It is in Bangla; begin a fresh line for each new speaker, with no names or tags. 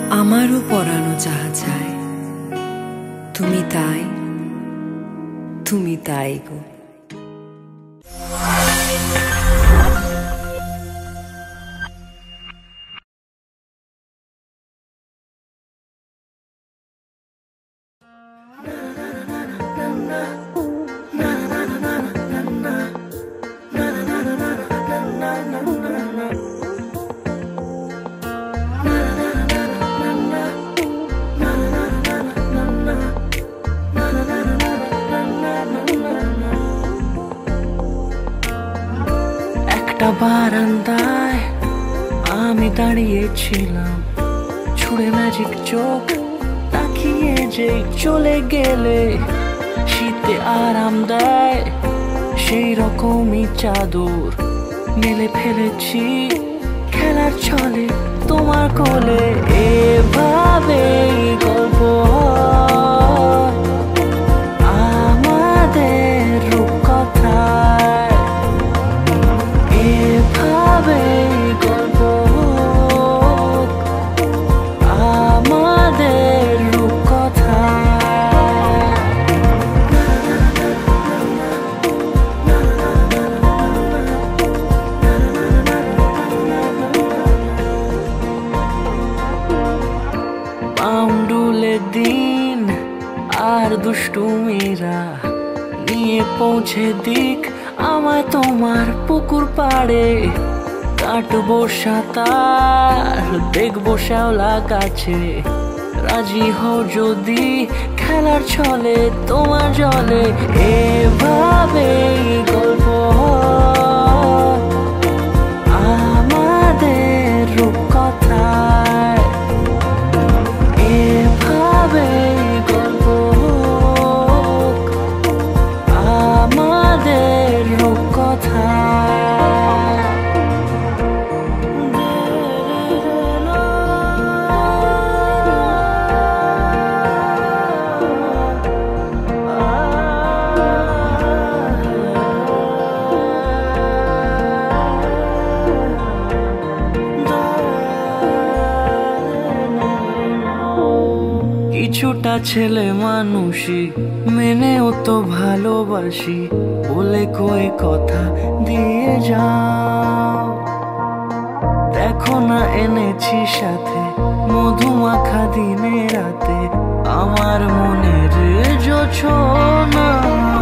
আমারও পরানো যাহা চায় তুমি তাই, তুমি তাই গো।
একটা বারান্দায় আমি দাঁড়িয়েছিলাম, ছুঁড়ে ম্যাজিক চোখ তাকিয়ে যে চলে গেলে শীতে আরাম দেয় সেই রকমই চাদর মেলে ফেলেছি খেলার ছলে তোমার কোলে। এভাবে গল্প আমাদের রূপকথায়, এভাবে গল্প আমাদের রূপকথায়। পাউন্ডুলে দিন আর দুষ্টুমিরা নিয়ে পৌঁছে দিক আমায় তোমার পুকুর পাড়ে। কাটবো সাঁতার, দেখবো শ্যাওলা গাছে, রাজি হও যদি খেলার ছলে তোমার জলে। এভাবে গল্প আমাদের রূপকথায়, এভাবে গল্প আমাদের রূপকথায়। কিছুটা ছেলে মানুষই মেনেও তো ভালোবাসি, বলে কয়ে কথা দিয়ে যাও। দেখো না এনেছি সাথে মধুমাখা দিনে রাতে আমার মনের জোছনা।